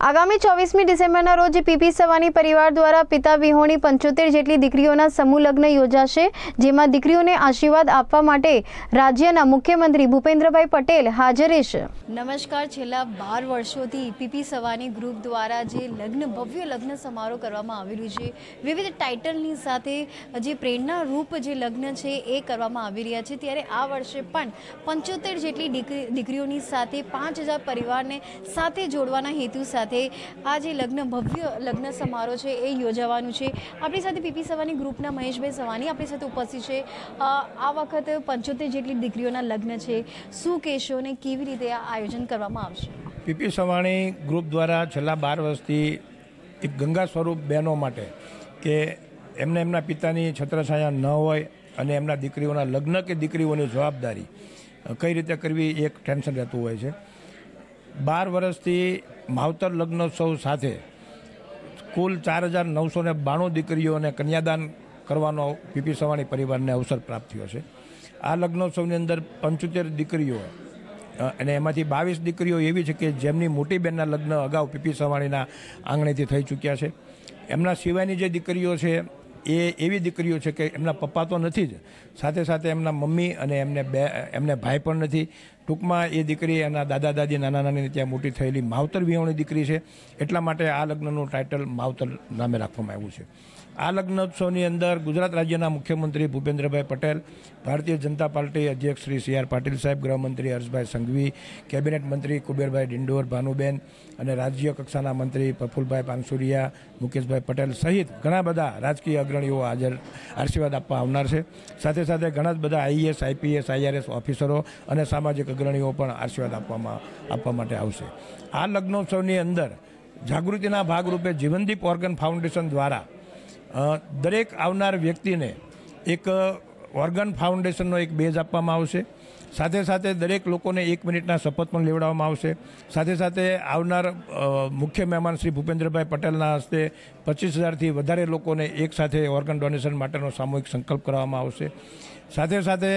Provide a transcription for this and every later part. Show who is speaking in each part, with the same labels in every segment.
Speaker 1: આગામી 24મી ડિસેમ્બરના રોજ પીપી સવાની પરિવાર દ્વારા પિતા વિહોણી 75 જેટલી દીકરીઓના સમૂહ લગ્ન યોજાશે, જેમાં દીકરીઓને આશીર્વાદ આપવા માટે રાજ્યના મુખ્યમંત્રી ભૂપેન્દ્રભાઈ પટેલ હાજર રહેશે। નમસ્કાર। છેલ્લા 12 વર્ષોથી પીપી સવાની ગ્રુપ દ્વારા જે ભવ્ય લગ્ન સમારોહ કરવામાં આવી રહ્યું છે, વિવિધ ટાઇટલની સાથે જે પ્રેરણા રૂપ જે લગ્ન છે એ કરવામાં આવી રહ્યા છે, ત્યારે આ વર્ષે પણ 75 જેટલી દીકરીઓની સાથે 5000 પરિવારને સાથે જોડવાના હેતુ સાથે આ જે ભવ્ય લગ્ન સમારોહ છે એ યોજાવાનું છે। આપણી સાથે પીપી સવાની ગ્રુપના મહેશભાઈ સવાની આપણી સાથે ઉપસ્થિત છે। આ વખત 75 જેટલી દીકરીઓના લગ્ન છે, શું કહેશો અને કેવી રીતે આ આયોજન કરવામાં આવશે?
Speaker 2: પીપી સવાણી ગ્રુપ દ્વારા છેલ્લા 12 વર્ષથી એક ગંગા સ્વરૂપ બહેનો માટે કે એમના પિતાની છત્રછાયા ન હોય અને એમના દીકરીઓના લગ્ન કે દીકરીઓની જવાબદારી કઈ રીતે કરવી એક ટેન્શન રહેતું હોય છે। 12 વર્ષથી માવતર લગ્નોત્સવ સાથે કુલ 4992 દીકરીઓને કન્યાદાન કરવાનો પીપી સવાણી પરિવારને અવસર પ્રાપ્ત થયો છે। આ લગ્નોત્સવની અંદર 75 દીકરીઓ અને એમાંથી 22 દીકરીઓ એવી છે કે જેમની મોટી બહેનના લગ્ન અગાઉ પીપી સવાણીના આંગણેથી થઈ ચૂક્યા છે। એમના સિવાયની જે દીકરીઓ છે એ એવી દીકરીઓ છે કે એમના પપ્પા તો નથી જ, સાથે સાથે એમના મમ્મી અને એમને ભાઈ પણ નથી। ટૂંકમાં એ દીકરી એના દાદા દાદી નાના નાની ત્યાં મોટી થયેલી માવતર વિહોણી દીકરી છે, એટલા માટે આ લગ્નનું ટાઇટલ માવતર નામે રાખવામાં આવ્યું છે। આ લગ્નોત્સવની અંદર ગુજરાત રાજ્યના મુખ્યમંત્રી ભૂપેન્દ્રભાઈ પટેલ, ભારતીય જનતા પાર્ટી અધ્યક્ષ શ્રી સી આર પાટીલ સાહેબ, ગૃહમંત્રી હર્ષભાઈ સંઘવી, કેબિનેટ મંત્રી કુબેરભાઈ ડિંડોર, ભાનુબેન અને રાજ્ય કક્ષાના મંત્રી પ્રફુલભાઈ પાનસુરિયા, મુકેશભાઈ પટેલ સહિત ઘણા બધા રાજકીય અગ્રણીઓ હાજર આશીર્વાદ આપવા આવનાર છે। સાથે સાથે ઘણા જ બધા આઈએએસ, આઈપીએસ, આઈઆરએસ ઓફિસરો અને સામાજિક અગ્રણીઓ પણ આશીર્વાદ આપવા માટે આવશે। આ લગ્નોત્સવની અંદર જાગૃતિના ભાગરૂપે જીવનદીપ ઓર્ગન ફાઉન્ડેશન દ્વારા દરેક આવનાર વ્યક્તિને એક ઓર્ગન ફાઉન્ડેશનનો એક બેજ આપવામાં આવશે। સાથે સાથે દરેક લોકોને 1 મિનિટના શપથ પણ લેવડાવવામાં આવશે। સાથે સાથે આવનાર મુખ્ય મહેમાન શ્રી ભૂપેન્દ્રભાઈ પટેલના હસ્તે 25,000થી વધારે લોકોને એક સાથે ઓર્ગન ડોનેશન માટેનો સામૂહિક સંકલ્પ કરવામાં આવશે। સાથે સાથે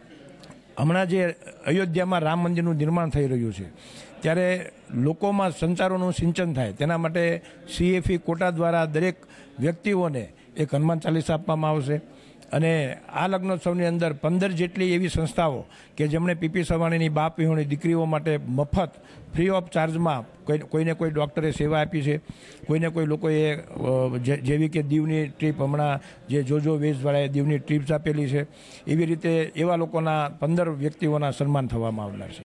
Speaker 2: હમણાં જે અયોધ્યામાં રામ મંદિરનું નિર્માણ થઈ રહ્યું છે, ત્યારે લોકોમાં સંચારોનું સિંચન થાય તેના માટે CFE કોટા દ્વારા દરેક વ્યક્તિઓને એક હનુમાન ચાલીસા આપવામાં આવશે। અને આ લગ્નોત્સવની અંદર 15 જેટલી એવી સંસ્થાઓ કે જેમણે પીપી સવાણીની બાપ વિહોણી દીકરીઓ માટે મફત ફ્રી ઓફ ચાર્જમાં કોઈને કોઈ ડૉક્ટરે સેવા આપી છે, કોઈને કોઈ લોકોએ જેવી કે દીવની ટ્રીપ, હમણાં જે જોજો વેજવાળાએ દીવની ટ્રીપ્સ આપેલી છે, એવી રીતે એવા લોકોના 15 વ્યક્તિઓના સન્માન થવામાં આવનાર છે।